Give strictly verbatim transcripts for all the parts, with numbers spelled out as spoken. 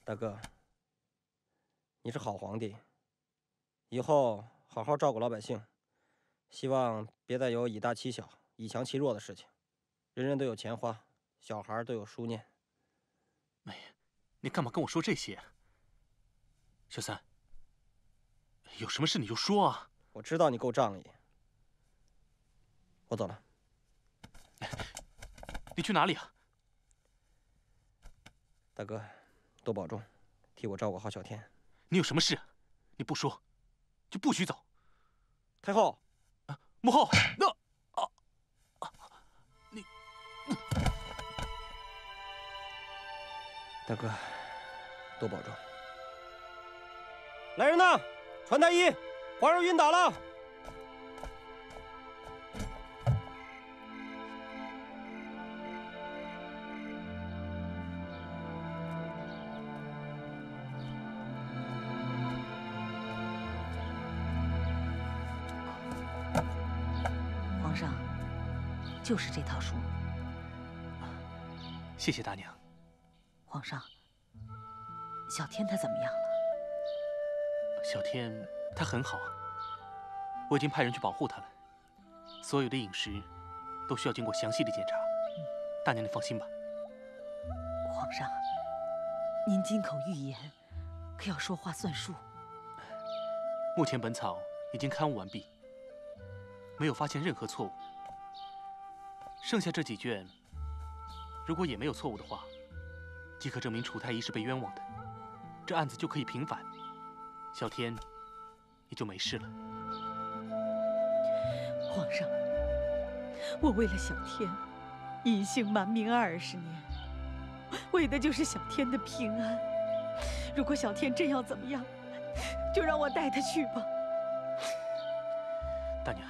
大哥，你是好皇帝，以后好好照顾老百姓，希望别再有以大欺小、以强欺弱的事情。人人都有钱花，小孩都有书念。 哎呀，你干嘛跟我说这些？小三，有什么事你就说啊！ 我知道你够仗义，我走了。 你去哪里啊？ 大哥，多保重，替我照顾好小天。 你有什么事？你不说，就不许走。 太后， 啊，母后，那啊啊，你， 大哥，多保重。来人呐，传太医，皇上晕倒了。 皇上，就是这套书。 谢谢大娘。 皇上，小天他怎么样了？ 小天他很好啊，我已经派人去保护他了。所有的饮食都需要经过详细的检查。嗯、大娘你放心吧。 皇上，您金口玉言，可要说话算数。 目前本草已经刊物完毕，没有发现任何错误。剩下这几卷，如果也没有错误的话，即可证明楚太医是被冤枉的，这案子就可以平反，小天也就没事了。 皇上，我为了小天，隐姓埋名二十年，为的就是小天的平安。如果小天真要怎么样，就让我带他去吧。 大娘，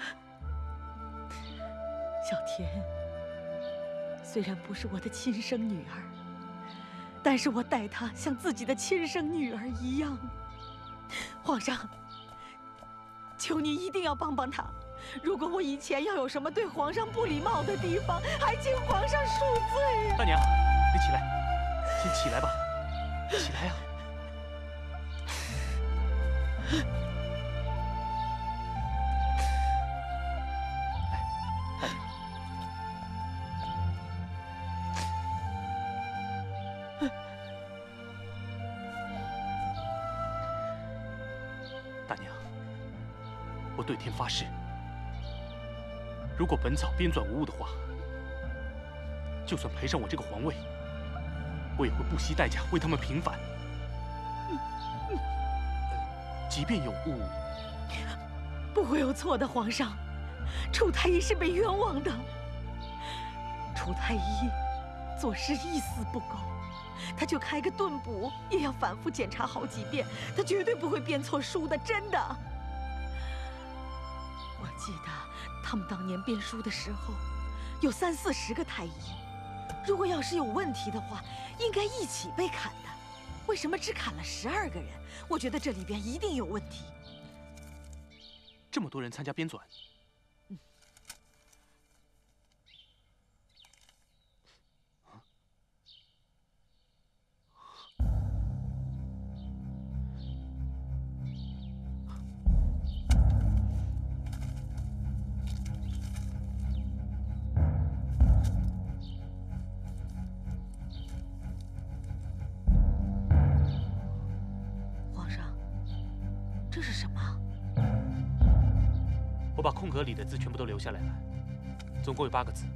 小天虽然不是我的亲生女儿，但是我待她像自己的亲生女儿一样。皇上，求您一定要帮帮她。如果我以前要有什么对皇上不礼貌的地方，还请皇上恕罪啊！ 大娘，你起来，先起来吧，起来呀！大娘，我对天发誓，如果本草编纂无误的话，就算赔上我这个皇位，我也会不惜代价为他们平反。即便有误， 不会有错的。皇上，楚太医是被冤枉的。楚太医做事一丝不苟，他就开个盾卜，也要反复检查好几遍，他绝对不会编错书的，真的。我记得他们当年编书的时候，有三四十个太医，如果要是有问题的话，应该一起被砍的。为什么只砍了十二个人？我觉得这里边一定有问题。 这么多人参加编纂， 嗯。皇上，这是什么？ 我把空格里的字全部都留下来了，总共有八个字。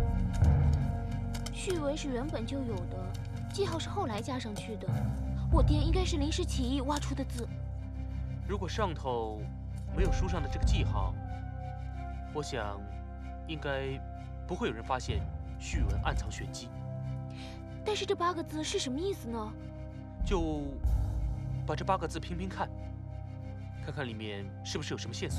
序文是原本就有的，记号是后来加上去的。我爹应该是临时起意挖出的字。 如果上头没有书上的这个记号，我想应该不会有人发现序文暗藏玄机。 但是这八个字是什么意思呢？ 就把这八个字拼拼看，看看里面是不是有什么线索。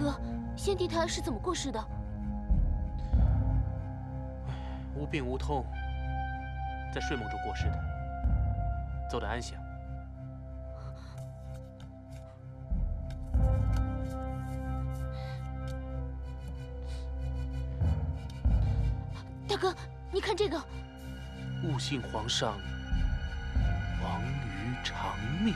哥，先帝他是怎么过世的？ 无病无痛，在睡梦中过世的，走得安详。 大哥，你看这个。 勿幸皇上亡于长命。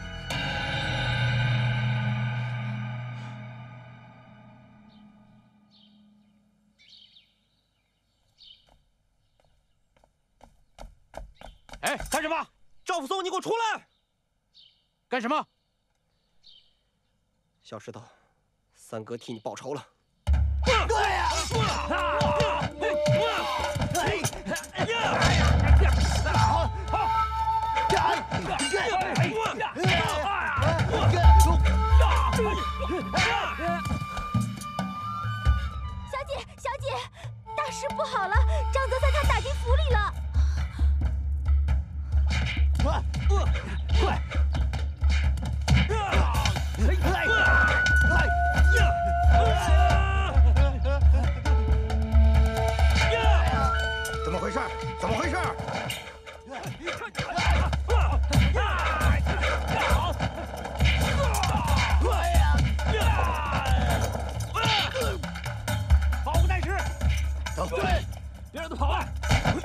哎，干什么？ 赵福松，你给我出来！ 干什么？ 小石头，三哥替你报仇了。 对呀！ 小姐，小姐，大事不好了！张泽三他打进府里了。 快！快！ 怎么回事？怎么回事？ 保护太师， 走， 对，别让他跑啊！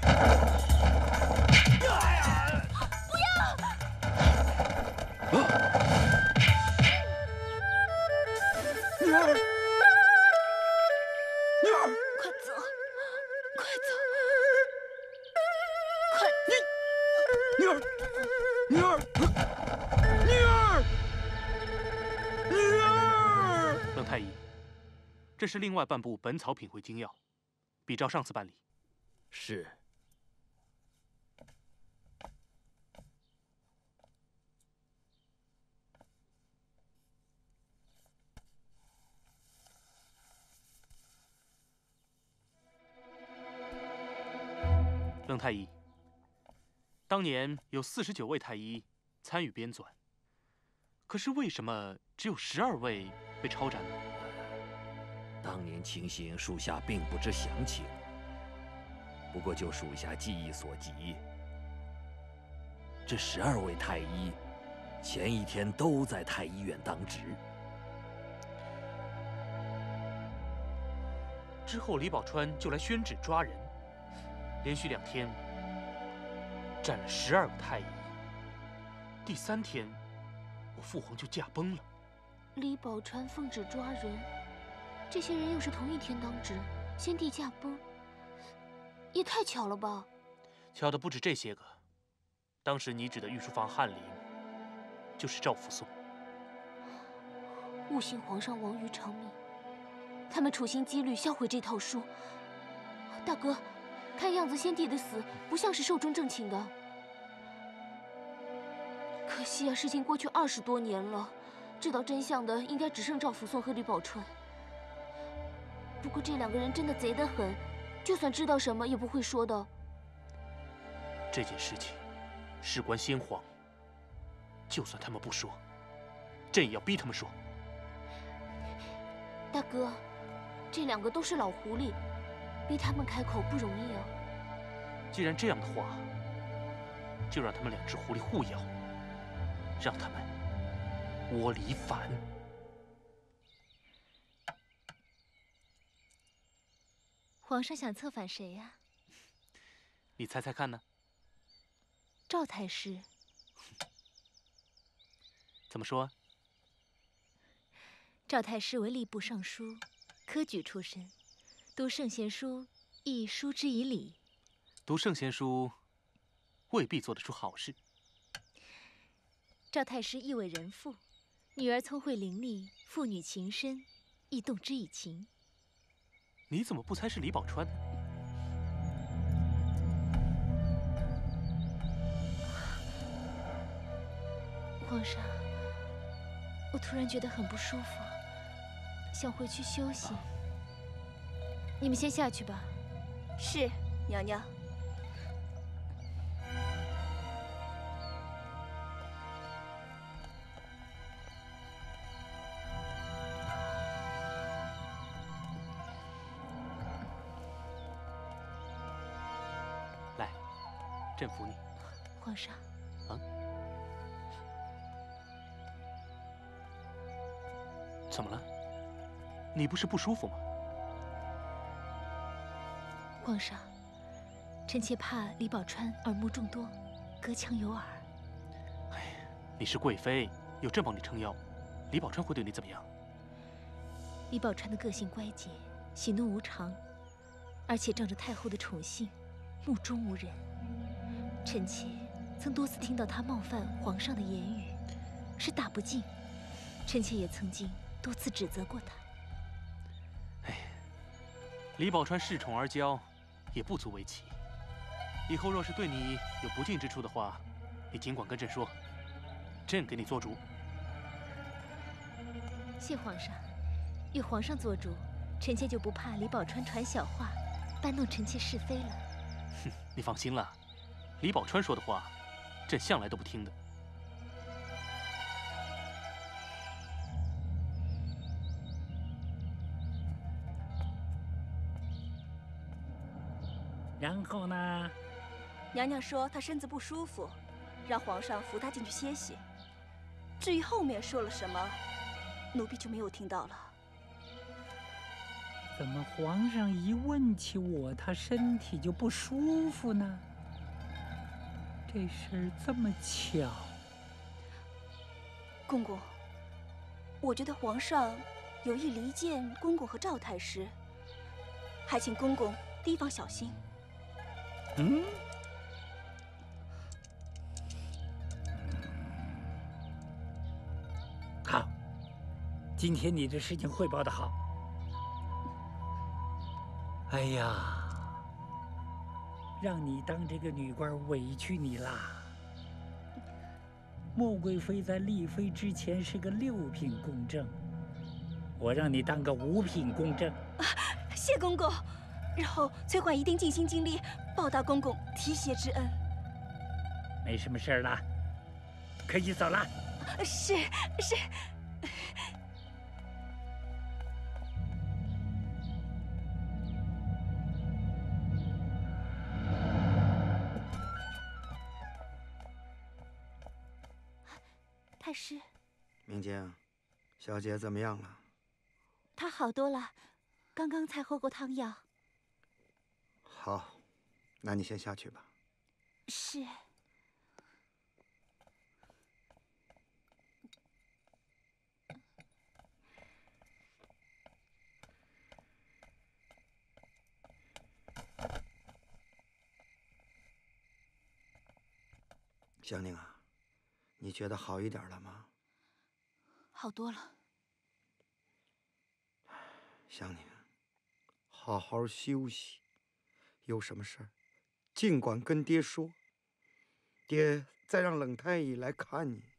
女儿，女儿， 快走，快走，快！ 女儿，女儿，女儿，女儿！ 冷太医，这是另外半部《本草品会精要》，比照上次办理。 是。 冷太医，当年有四十九位太医参与编纂，可是为什么只有十二位被抄斩呢？ 当年情形，属下并不知详情。不过就属下记忆所及，这十二位太医前一天都在太医院当值。 之后李宝钏就来宣旨抓人，连续两天斩了十二个太医。第三天，我父皇就驾崩了。 李宝钏奉旨抓人，这些人又是同一天当值，先帝驾崩，也太巧了吧！ 巧的不止这些个，当时你指的御书房翰林，就是赵福松。 误信皇上亡于长命，他们处心积虑销毁这套书。大哥，看样子先帝的死不像是寿终正寝的。可惜啊，事情过去二十多年了，知道真相的应该只剩赵福松和李宝钏。不过这两个人真的贼得很，就算知道什么也不会说的。 这件事情事关先皇，就算他们不说，朕也要逼他们说。 大哥，这两个都是老狐狸，逼他们开口不容易啊。 既然这样的话，就让他们两只狐狸互咬，让他们窝里反。 皇上想策反谁呀？ 你猜猜看呢？ 赵太师。 怎么说？ 赵太师为吏部尚书，科举出身，读圣贤书亦书之以礼。 读圣贤书未必做得出好事。 赵太师亦为人妇，女儿聪慧伶俐，妇女情深，亦动之以情。 你怎么不猜是李宝钏呢？ 皇上，我突然觉得很不舒服，想回去休息。你们先下去吧。 是，娘娘。 朕服你。 皇上。 啊？怎么了？你不是不舒服吗？ 皇上，臣妾怕李宝钏耳目众多，隔墙有耳。 哎，你是贵妃，有朕帮你撑腰，李宝钏会对你怎么样？ 李宝钏的个性乖洁，喜怒无常，而且仗着太后的宠幸，目中无人。臣妾曾多次听到她冒犯皇上的言语，是大不敬。臣妾也曾经多次指责过她。 哎，李宝钏恃宠而骄，也不足为奇。以后若是对你有不敬之处的话，你尽管跟朕说，朕给你做主。 谢皇上。有皇上做主，臣妾就不怕李宝钏传小话，搬弄臣妾是非了。 哼，你放心了，李宝钏说的话，朕向来都不听的。 然后呢？ 娘娘说她身子不舒服，让皇上扶她进去歇息。至于后面说了什么，奴婢就没有听到了。 怎么皇上一问起我，他身体就不舒服呢？这事儿这么巧。 公公，我觉得皇上有意离间公公和赵太师，还请公公提防小心。 嗯。好，今天你的事情汇报得好。哎呀，让你当这个女官委屈你啦！莫贵妃在立妃之前是个六品宫正，我让你当个五品宫正。 啊，谢公公，日后崔嬛一定尽心尽力报答公公提携之恩。 没什么事儿了，可以走了。 是是。太师， 明镜，小姐怎么样了？ 她好多了，刚刚才喝过汤药。 好，那你先下去吧。 是。 香凝啊，你觉得好一点了吗？ 好多了。 香凝，好好休息，有什么事儿尽管跟爹说，爹再让冷太医来看你。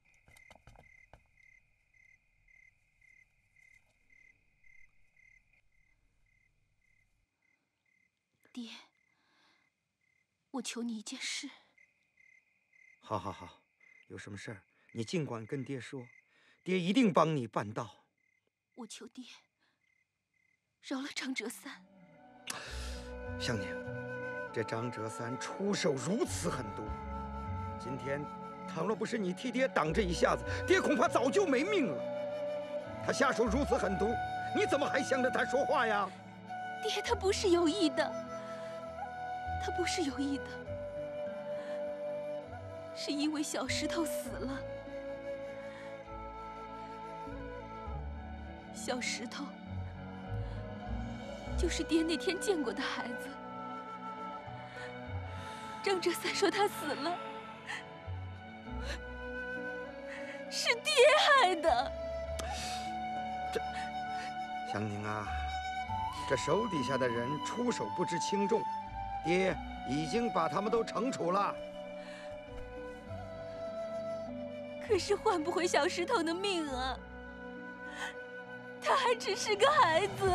爹，我求你一件事。 好好好，有什么事儿你尽管跟爹说，爹一定帮你办到。 我求爹饶了张哲三。 香凝，这张哲三出手如此狠毒，今天倘若不是你替爹挡这一下子，爹恐怕早就没命了。他下手如此狠毒，你怎么还向着他说话呀？ 爹，他不是有意的，他不是有意的，是因为小石头死了。小石头就是爹那天见过的孩子。张哲三说他死了，是爹害的。 这香凝啊，这手底下的人出手不知轻重，爹已经把他们都惩处了。 可是换不回小石头的命啊！他还只是个孩子。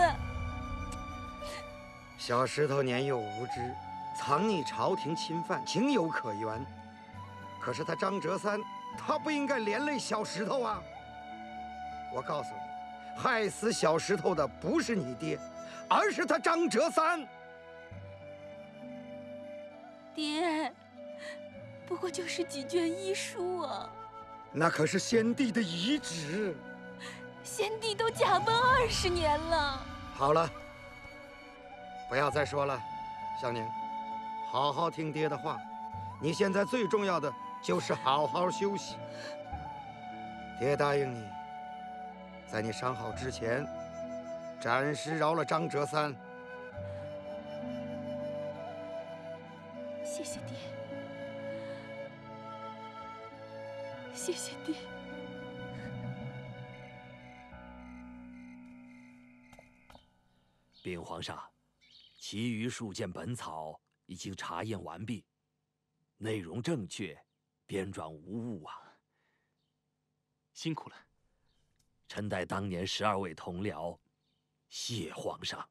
小石头年幼无知，藏匿朝廷侵犯，情有可原。可是他张哲三，他不应该连累小石头啊！我告诉你，害死小石头的不是你爹，而是他张哲三。 爹， 不过就是几卷医书啊。 那可是先帝的遗旨。 先帝都驾崩二十年了。 好了，不要再说了，香凝，好好听爹的话。你现在最重要的就是好好休息。爹答应你，在你伤好之前，暂时饶了张哲三。 谢谢爹，谢谢爹。 禀皇上，其余数件本草已经查验完毕，内容正确，编纂无误啊。 辛苦了。 臣代当年十二位同僚，谢皇上。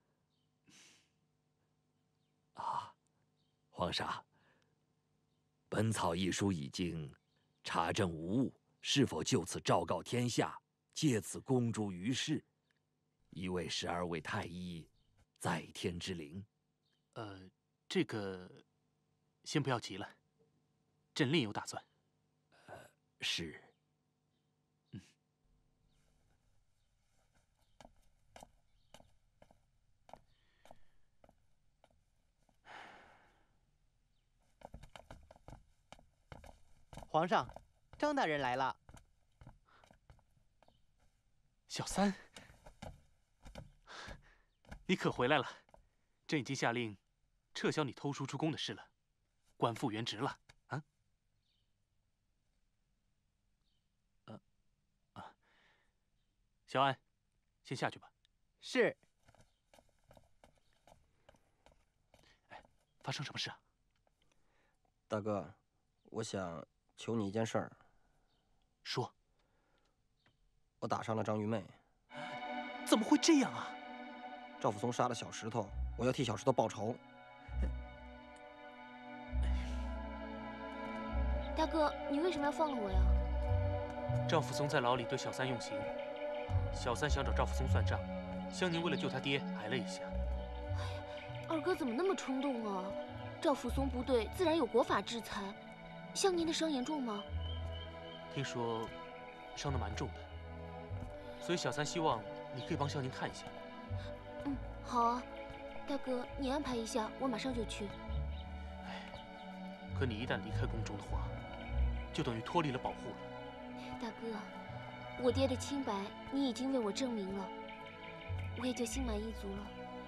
啊，皇上，本草一书已经查证无误，是否就此昭告天下，借此公诸于世，以为十二位太医在天之灵？ 呃，这个先不要急了，朕另有打算。 呃，是。 嗯。 皇上，张大人来了。 小三，你可回来了？朕已经下令撤销你偷书出宫的事了，官复原职了啊！啊啊！小安，先下去吧。 是。 哎，发生什么事啊？ 大哥，我想求你一件事儿。 说。 我打伤了张玉妹。 怎么会这样啊？ 赵福松杀了小石头，我要替小石头报仇。 大哥，你为什么要放了我呀？ 赵福松在牢里对小三用刑，小三想找赵福松算账，香凝为了救他爹挨了一下。 哎呀，二哥怎么那么冲动啊？赵福松不对，自然有国法制裁。香凝的伤严重吗？ 听说伤得蛮重的，所以小三希望你可以帮香凝看一下。 嗯，好啊，大哥，你安排一下，我马上就去。 哎，可你一旦离开宫中的话，就等于脱离了保护了。 大哥，我爹的清白你已经为我证明了，我也就心满意足了。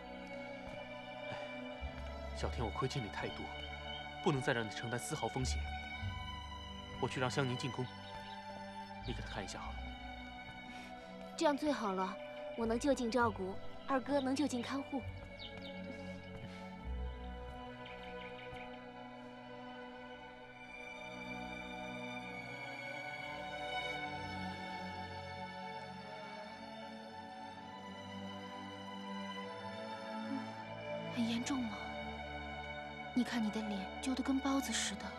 哎，小天，我亏欠你太多，不能再让你承担丝毫风险。我去让香凝进宫，你给她看一下好了。 这样最好了，我能就近照顾，二哥能就近看护。很严重吗？你看你的脸揪得跟包子似的。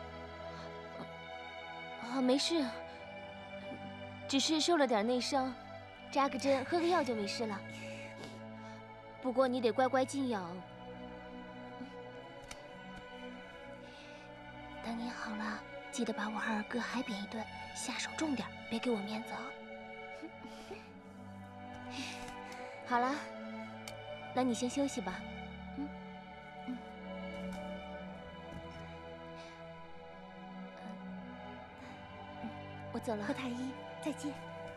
啊，没事，只是受了点内伤，扎个针，喝个药就没事了。不过你得乖乖静养。等你好了，记得把我和二哥海扁一顿，下手重点，别给我面子啊。好了，那你先休息吧。嗯嗯。嗯，我走了。 何太医，再见。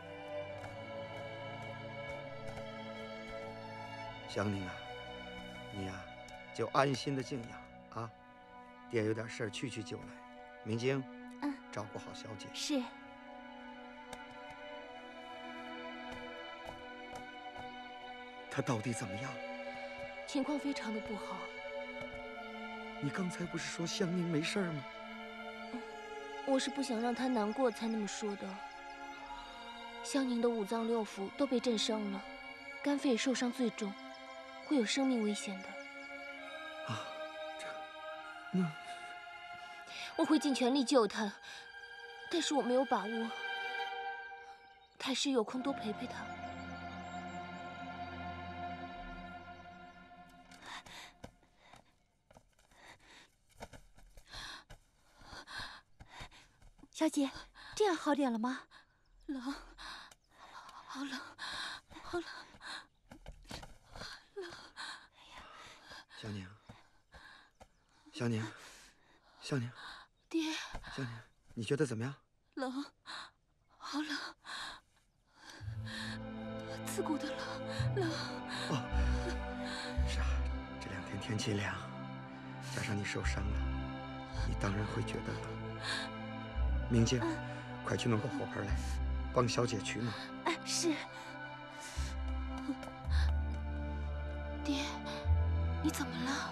香凝啊，你呀、啊，就安心的静养啊。爹有点事儿，去去就来。明晶， 嗯， 照顾好小姐。 是。 她到底怎么样？ 情况非常的不好。 你刚才不是说香凝没事吗？ 嗯，我是不想让她难过才那么说的。香凝的五脏六腑都被震伤了，肝肺受伤最重，会有生命危险的。 啊，这，那我会尽全力救她，但是我没有把握。太师有空多陪陪她。 小姐，这样好点了吗？ 冷，好冷，好冷，冷。 小宁，小宁，小宁， 爹， 小宁，你觉得怎么样？ 冷，好冷，刺骨的冷，冷。 哦，是啊，这两天天气凉，加上你受伤了，你当然会觉得冷。明静，快去弄个火盆来，帮小姐取暖。 哎，是。 爹，你怎么了？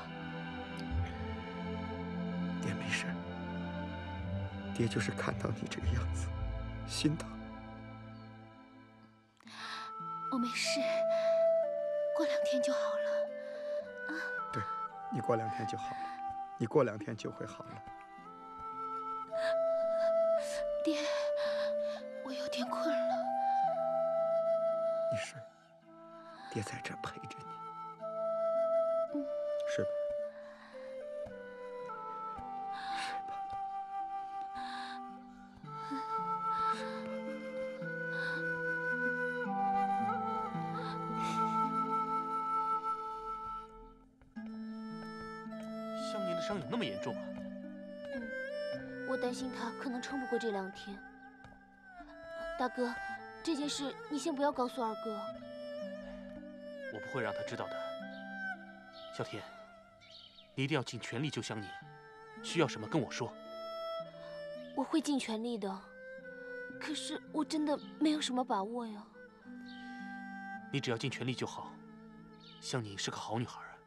爹没事，爹就是看到你这个样子，心疼。 我没事，过两天就好了。啊， 对，你过两天就好了，你过两天就会好了。 爹，我有点困了。 你睡，爹在这儿陪着你。 嗯， 睡吧，睡吧。 香凝的伤有那么严重啊？ 嗯，我担心他可能撑不过这两天。大哥，这件事你先不要告诉二哥。 我不会让他知道的。小天，你一定要尽全力救香凝，需要什么跟我说。 我会尽全力的，可是我真的没有什么把握呀。 你只要尽全力就好。香凝是个好女孩啊。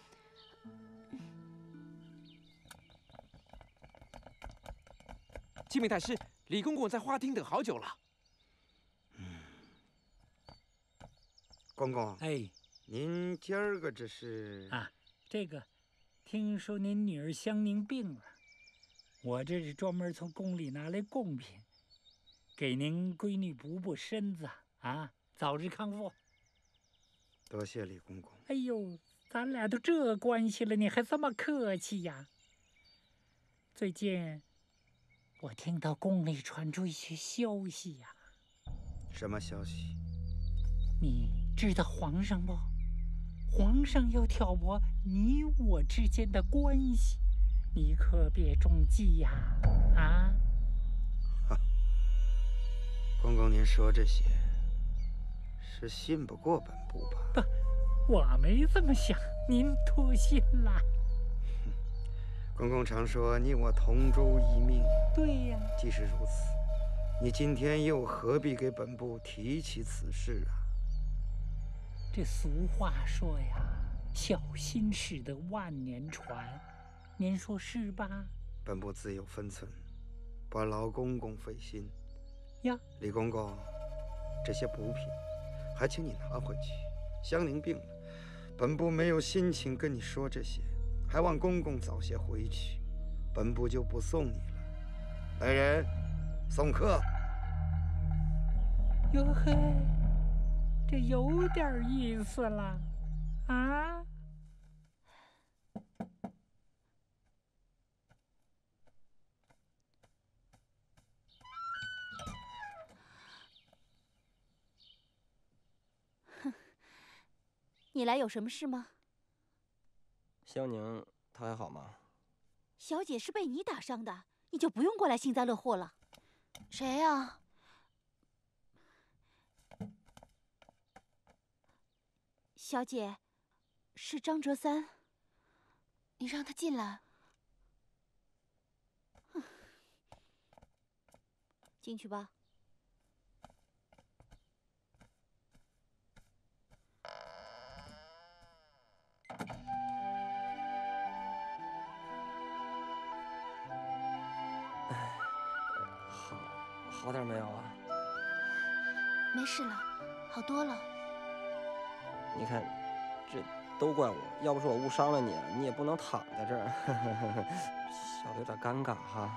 启禀大师，李公公在花厅等好久了。 公公， 哎， 您今儿个这是啊？这个，听说您女儿香凝病了，我这是专门从宫里拿来贡品，给您闺女补补身子啊，早日康复。 多谢李公公。 哎呦，咱俩都这关系了，你还这么客气呀？最近，我听到宫里传出一些消息呀。 什么消息？ 你知道皇上不？皇上要挑拨你我之间的关系，你可别中计呀！啊！ 哈，公公，您说这些是信不过本部吧？ 不，我没这么想，您多心了。 公公常说你我同舟一命。 对呀。 既是如此，你今天又何必给本部提起此事啊？ 这俗话说呀，小心驶得万年船，您说是吧？ 本部自有分寸，不劳公公费心。 呀， 李公公，这些补品还请你拿回去。香凝病了，本部没有心情跟你说这些，还望公公早些回去，本部就不送你了。来人，送客。 哟嘿。这有点意思了，啊！ 哼，你来有什么事吗？ 香凝她还好吗？ 小姐是被你打伤的，你就不用过来幸灾乐祸了。 谁呀？ 小姐，是张哲三。 你让他进来。 进去吧。 好，好点没有啊？ 没事了，好多了。 你看，这都怪我，要不是我误伤了你，你也不能躺在这儿，小的有点尴尬哈。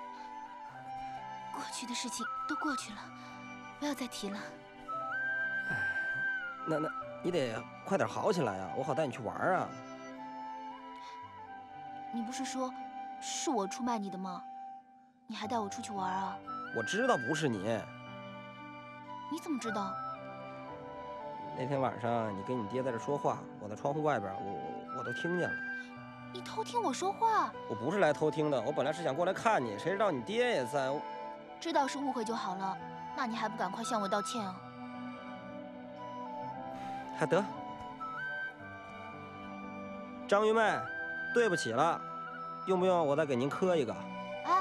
过去的事情都过去了，不要再提了。 哎，那那你得快点好起来呀，我好带你去玩啊。 你不是说是我出卖你的吗？ 你还带我出去玩啊？ 我知道不是你。 你怎么知道？ 那天晚上你跟你爹在这说话，我在窗户外边，我我都听见了。 你偷听我说话？ 我不是来偷听的，我本来是想过来看你，谁知道你爹也在。 知道是误会就好了，那你还不赶快向我道歉啊？ 还得，张玉妹，对不起了，用不用我再给您磕一个？ 啊，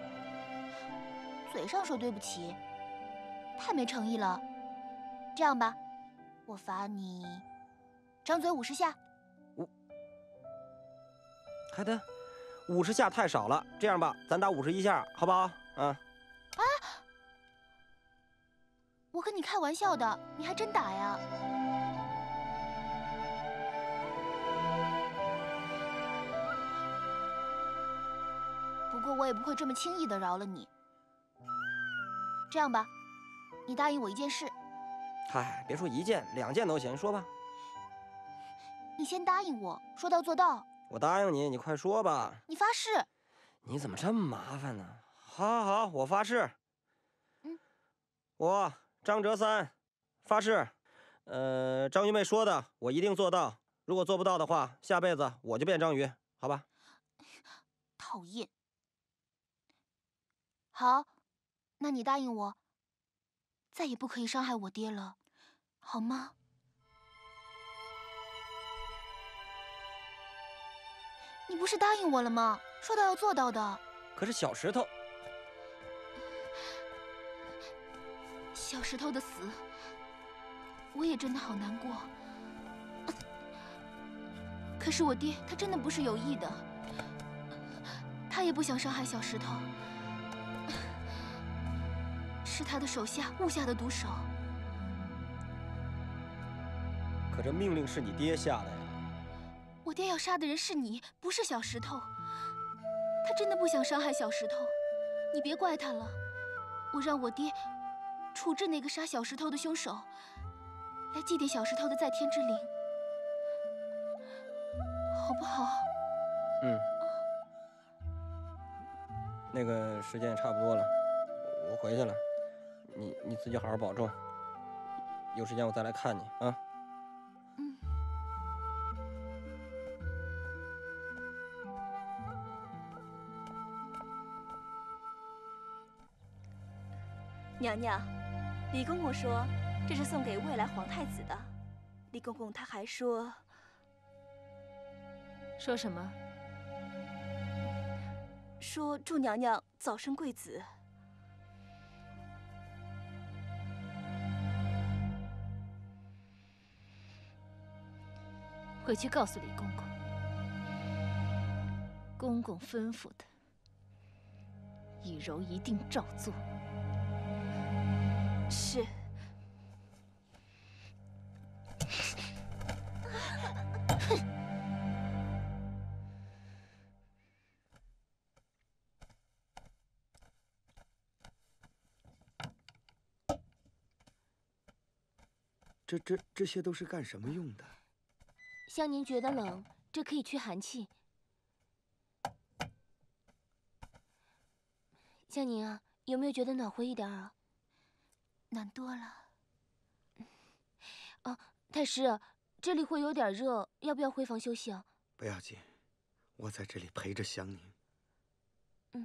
嘴上说对不起，太没诚意了。这样吧，我罚你张嘴五十下。 五，还得，五十下太少了。这样吧，咱打五十一下，好不好？啊。 啊！我跟你开玩笑的，你还真打呀？不过我也不会这么轻易的饶了你。这样吧，你答应我一件事。 嗨，别说一件，两件都行，说吧。 你先答应我，说到做到。 我答应你，你快说吧。 你发誓。 你怎么这么麻烦呢？好，好，好，我发誓。 嗯。 我张哲三发誓，呃，张玉妹说的，我一定做到。如果做不到的话，下辈子我就变章鱼，好吧？ 讨厌。好，那你答应我，再也不可以伤害我爹了，好吗？你不是答应我了吗？说到要做到的。 可是小石头， 小石头的死，我也真的好难过。可是我爹他真的不是有意的，他也不想伤害小石头。是他的手下误下的毒手。 可这命令是你爹下的呀。 我爹要杀的人是你，不是小石头。他真的不想伤害小石头，你别怪他了。我让我爹处置那个杀小石头的凶手，来祭奠小石头的在天之灵，好不好？ 嗯。那个时间也差不多了，我回去了。你你自己好好保重，有时间我再来看你啊。 嗯。 娘娘，李公公说这是送给未来皇太子的。李公公他还说， 说什么？ 说祝娘娘早生贵子。 回去告诉李公公，公公吩咐的，以柔一定照做。 是。 这这这些都是干什么用的？ 香宁觉得冷，这可以驱寒气。香宁啊，有没有觉得暖和一点啊？暖多了。啊，太师，这里会有点热，要不要回房休息啊？ 不要紧，我在这里陪着香宁。 嗯。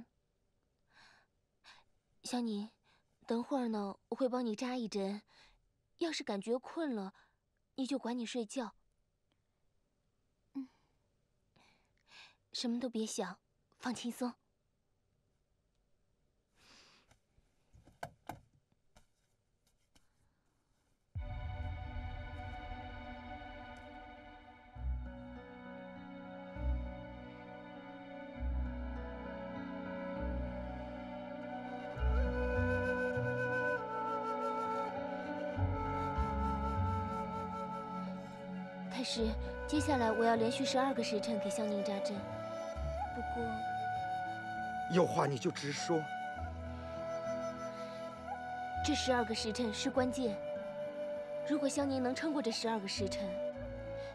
香宁，等会儿呢，我会帮你扎一针。要是感觉困了，你就管你睡觉。嗯，什么都别想，放轻松。太师，接下来我要连续十二个时辰给香宁扎针。不过， 有话你就直说。 这十二个时辰是关键。如果香宁能撑过这十二个时辰，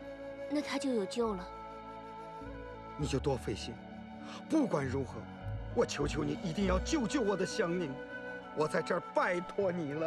那她就有救了。 你就多费心。不管如何， 我求求你，一定要救救我的香凝，我在这儿拜托你了。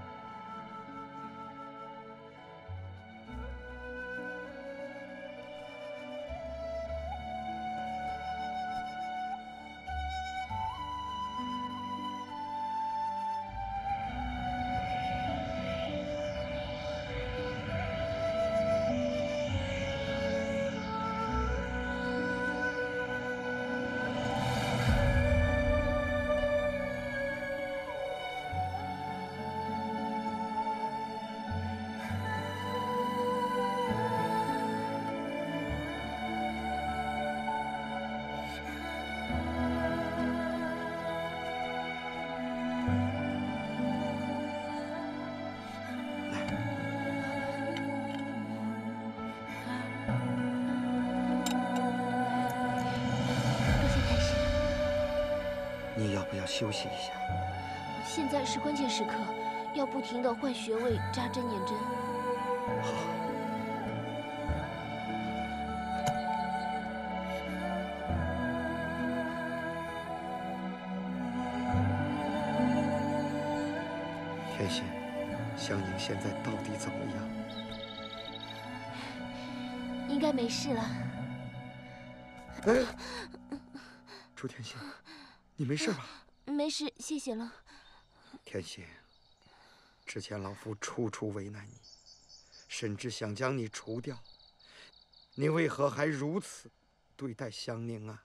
你要不要休息一下？ 现在是关键时刻，要不停地换穴位、扎针、捻针。 好。天心，香凝现在到底怎么样？ 应该没事了。 哎，楚天心。你没事吧？ 没事，谢谢了。 天心，之前老夫处处为难你，甚至想将你除掉，你为何还如此对待香凝啊？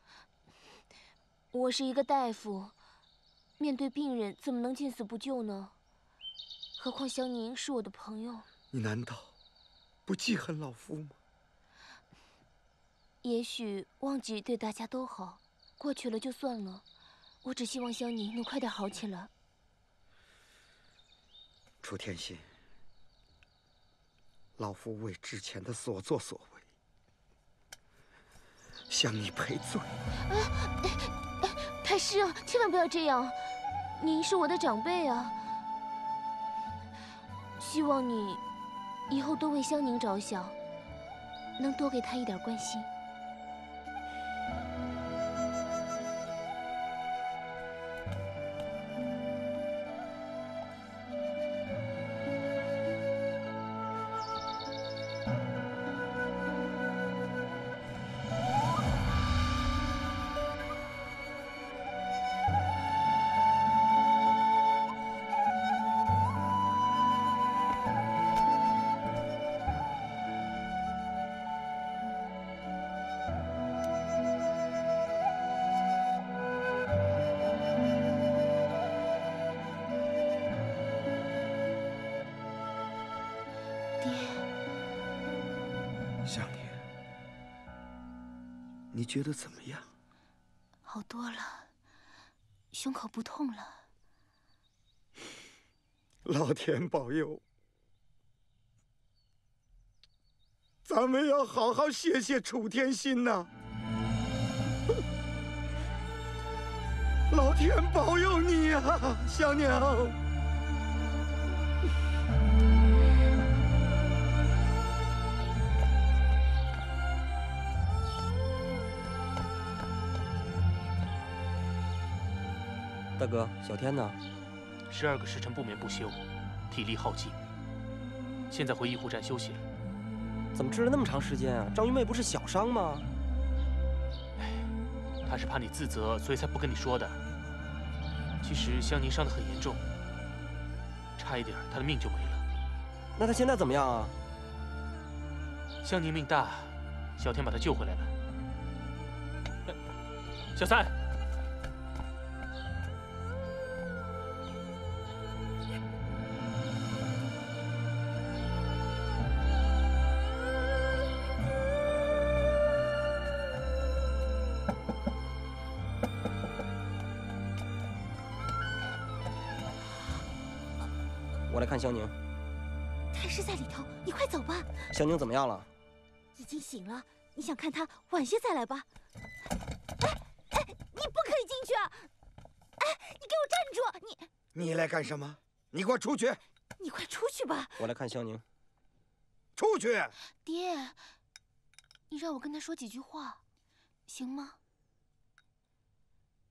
我是一个大夫，面对病人怎么能见死不救呢？何况香凝是我的朋友。 你难道不记恨老夫吗？ 也许忘记对大家都好。过去了就算了，我只希望香凝能快点好起来。 楚天心，老夫为之前的所作所为，向你赔罪。 啊，太师啊，千万不要这样！您是我的长辈啊，希望你以后多为香凝着想，能多给她一点关心。 香凝，你觉得怎么样？ 好多了，胸口不痛了。 老天保佑，咱们要好好谢谢楚天心呐！老天保佑你呀，香凝。 大哥，小天呢？ 十二个时辰不眠不休，体力耗尽，现在回医护站休息了。 怎么治了那么长时间啊？张玉妹不是小伤吗？ 哎，她是怕你自责，所以才不跟你说的。其实香凝伤得很严重，差一点她的命就没了。 那她现在怎么样啊？ 香凝命大，小天把她救回来了。小三。 我来看香凝。 太师在里头，你快走吧。 香凝怎么样了？ 已经醒了，你想看她，晚些再来吧。哎哎，你不可以进去啊！哎，你给我站住！你你来干什么？你给我出去！ 你快出去吧。 我来看香凝。 出去！ 爹，你让我跟她说几句话，行吗？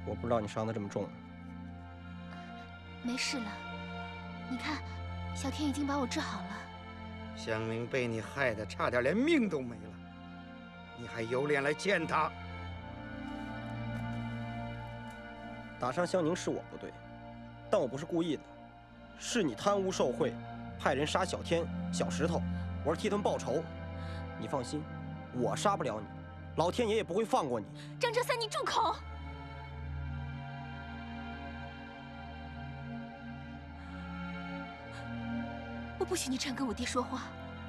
我不知道你伤得这么重。 没事了，你看，小天已经把我治好了。 香凝被你害得差点连命都没了，你还有脸来见他？ 打伤香凝是我不对，但我不是故意的，是你贪污受贿，派人杀小天、小石头，我是替他们报仇。你放心，我杀不了你，老天爷也不会放过你。 张哲三，你住口！我不许你这样跟我爹说话。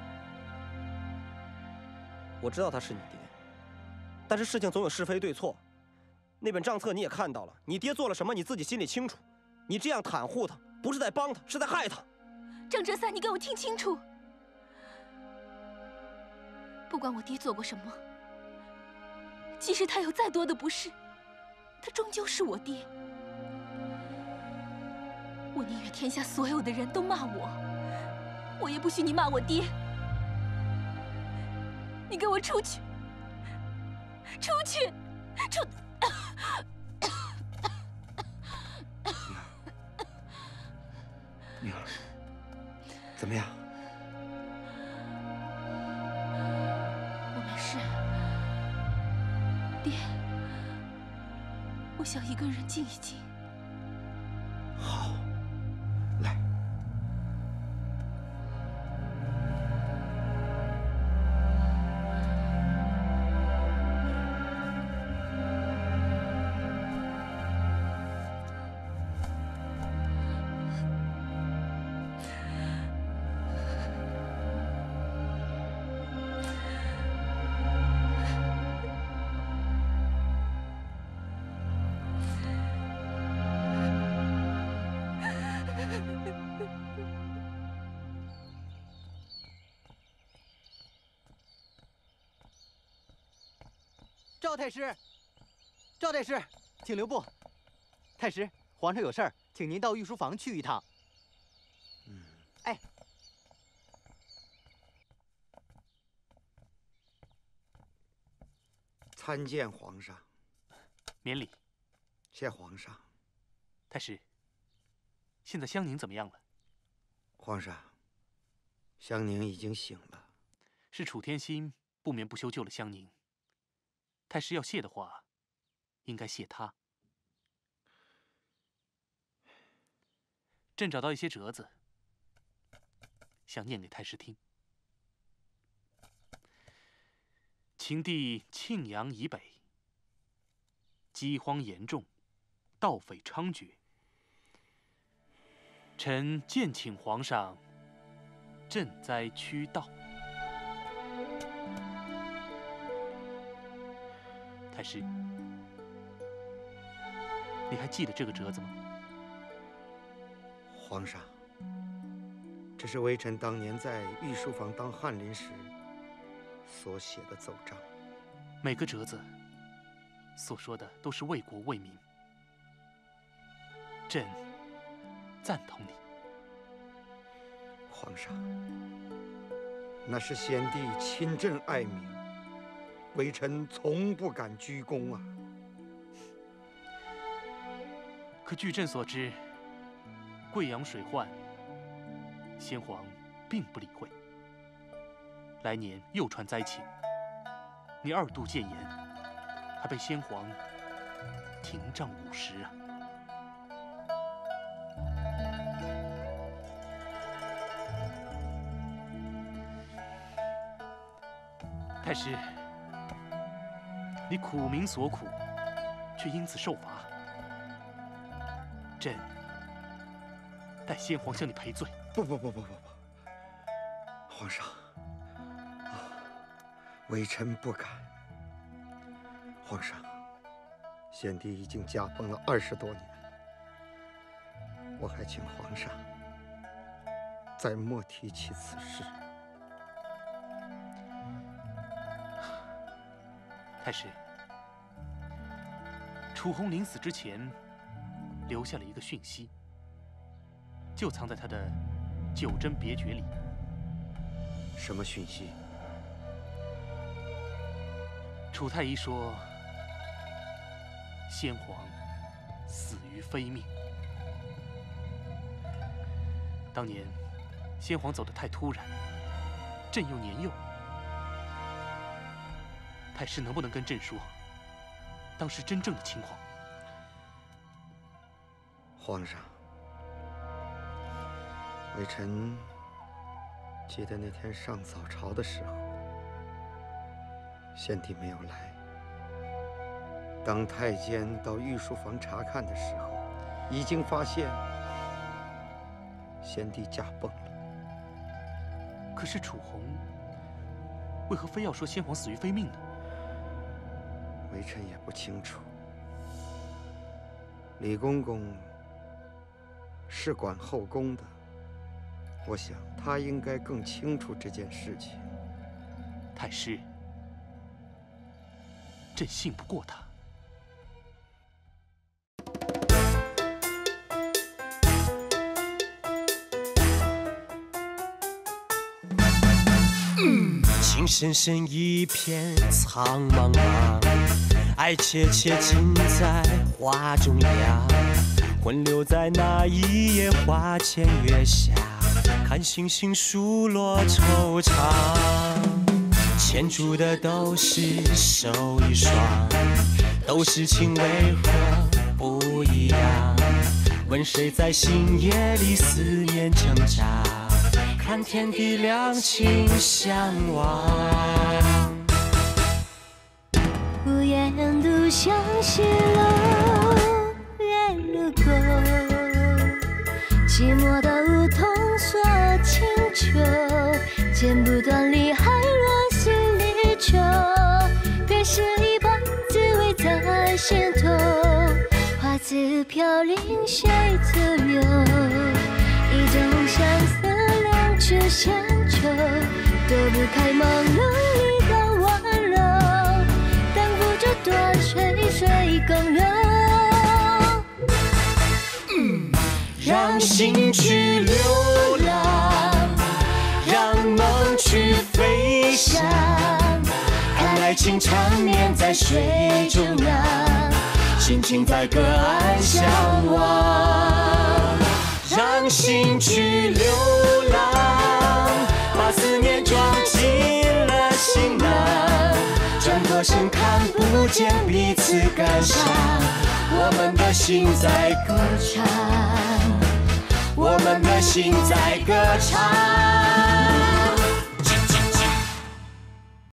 我知道他是你爹，但是事情总有是非对错。那本账册你也看到了，你爹做了什么，你自己心里清楚。你这样袒护他，不是在帮他，是在害他。 张哲三，你给我听清楚！不管我爹做过什么，即使他有再多的不是，他终究是我爹。我宁愿天下所有的人都骂我，我也不许你骂我爹。你给我出去！出去！出！ 女儿，怎么样？ 我没事，爹。我想一个人静一静。 好，来。 赵太师，赵太师，请留步。太师，皇上有事儿，请您到御书房去一趟。 嗯， 哎， 参见皇上。 免礼。 谢皇上。 太师，现在香凝怎么样了？ 皇上，香凝已经醒了。 是楚天心不眠不休救了香凝。太师要谢的话，应该谢他。朕找到一些折子，想念给太师听。秦地庆阳以北，饥荒严重，盗匪猖獗。臣见请皇上赈灾驱盗。太师，你还记得这个折子吗？ 皇上，这是微臣当年在御书房当翰林时所写的奏章。 每个折子所说的都是为国为民，朕赞同你。 皇上，那是先帝亲朕爱民，微臣从不敢居功啊。 可据朕所知，贵阳水患，先皇并不理会。来年又传灾情，你二度谏言，还被先皇停杖五十啊！太师，你苦民所苦，却因此受罚。朕代先皇向你赔罪。 不不不不不不，皇上，啊，微臣不敢。皇上，先帝已经驾崩了二十多年，我还请皇上再莫提起此事。 太师，楚红临死之前留下了一个讯息，就藏在他的《九针别诀》里。 什么讯息？ 楚太医说，先皇死于非命。当年先皇走得太突然，朕又年幼，太师能不能跟朕说当时真正的情况？ 皇上，微臣记得那天上早朝的时候，先帝没有来。当太监到御书房查看的时候，已经发现先帝驾崩了。 可是楚红为何非要说先皇死于非命呢？ 微臣也不清楚。李公公是管后宫的，我想他应该更清楚这件事情。 太师，朕信不过他。 情深深一片苍茫茫，爱切切尽在花中央。魂留在那一夜花前月下，看星星数落惆怅。牵住的都是手一双，都是情为何不一样？问谁在星夜里思念挣扎？看天地两情相望。 无言独向西楼月如钩，寂寞的梧桐锁清秋，剪不断理还乱心里愁。别是一半滋味在心头，花自飘零谁自留？一种相思两处相求，躲不开朦胧里的温柔，挡不住断水水更流。 嗯，让心去流浪，让梦去飞翔，看爱情缠绵在水中央，心情在隔岸相望。让心去流浪，把思念装进了行囊，转过身看不见彼此感伤，我们的心在歌唱，我们的心在歌唱。